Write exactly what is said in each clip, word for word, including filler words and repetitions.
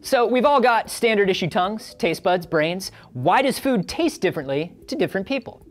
So we've all got standard issue tongues, taste buds, brains. Why does food taste differently to different people?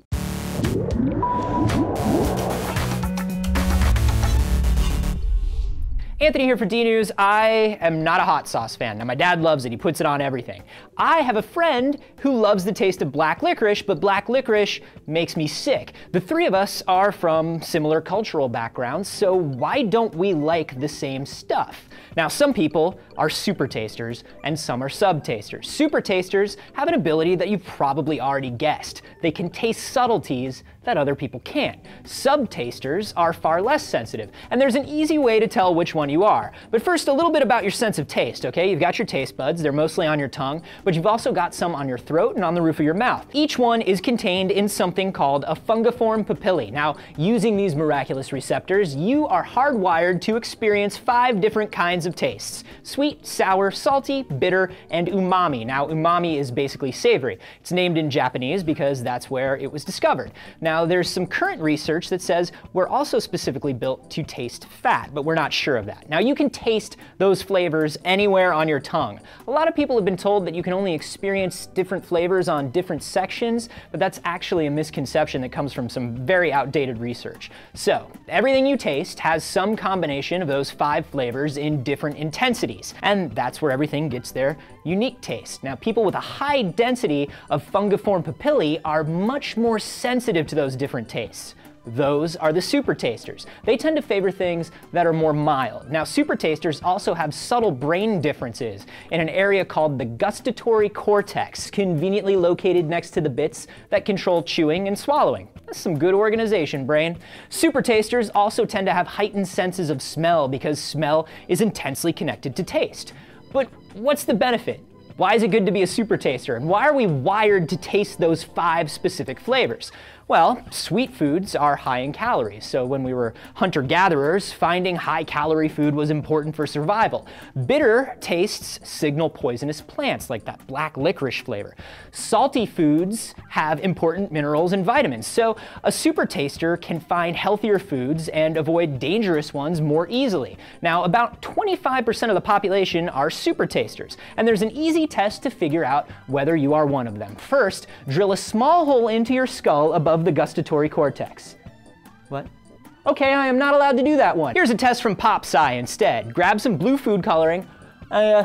Anthony here for D News. I am not a hot sauce fan. Now my dad loves it, he puts it on everything. I have a friend who loves the taste of black licorice, but black licorice makes me sick. The three of us are from similar cultural backgrounds, so why don't we like the same stuff? Now some people are super tasters and some are sub tasters. Super tasters have an ability that you've probably already guessed. They can taste subtleties that other people can't. Sub tasters are far less sensitive, and there's an easy way to tell which one you are. But first, a little bit about your sense of taste, okay? You've got your taste buds, they're mostly on your tongue, but you've also got some on your throat and on the roof of your mouth. Each one is contained in something called a fungiform papillae. Now, using these miraculous receptors, you are hardwired to experience five different kinds of tastes: sweet, sour, salty, bitter, and umami. Now, umami is basically savory. It's named in Japanese because that's where it was discovered. Now, there's some current research that says we're also specifically built to taste fat, but we're not sure of that. Now, you can taste those flavors anywhere on your tongue. A lot of people have been told that you can only experience different flavors on different sections, but that's actually a misconception that comes from some very outdated research. So, everything you taste has some combination of those five flavors in different intensities, and that's where everything gets their unique taste. Now, people with a high density of fungiform papillae are much more sensitive to those different tastes. Those are the super tasters. They tend to favor things that are more mild. Now, super tasters also have subtle brain differences in an area called the gustatory cortex, conveniently located next to the bits that control chewing and swallowing. That's some good organization, brain. Super tasters also tend to have heightened senses of smell because smell is intensely connected to taste. But what's the benefit? Why is it good to be a super taster? And why are we wired to taste those five specific flavors? Well, sweet foods are high in calories, so when we were hunter-gatherers, finding high-calorie food was important for survival. Bitter tastes signal poisonous plants, like that black licorice flavor. Salty foods have important minerals and vitamins, so a super taster can find healthier foods and avoid dangerous ones more easily. Now, about twenty-five percent of the population are super tasters, and there's an easy test to figure out whether you are one of them. First, drill a small hole into your skull above the gustatory cortex. What? Okay, I am not allowed to do that one. Here's a test from papillae instead. Grab some blue food coloring, uh,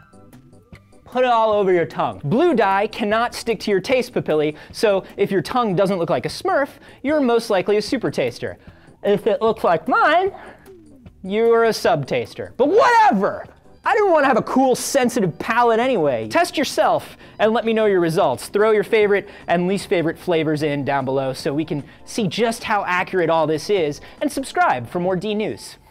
put it all over your tongue. Blue dye cannot stick to your taste papillae, so if your tongue doesn't look like a Smurf, you're most likely a super taster. If it looks like mine, you're a sub taster. But whatever! I didn't want to have a cool, sensitive palate anyway. Test yourself and let me know your results. Throw your favorite and least favorite flavors in down below so we can see just how accurate all this is, and subscribe for more D News.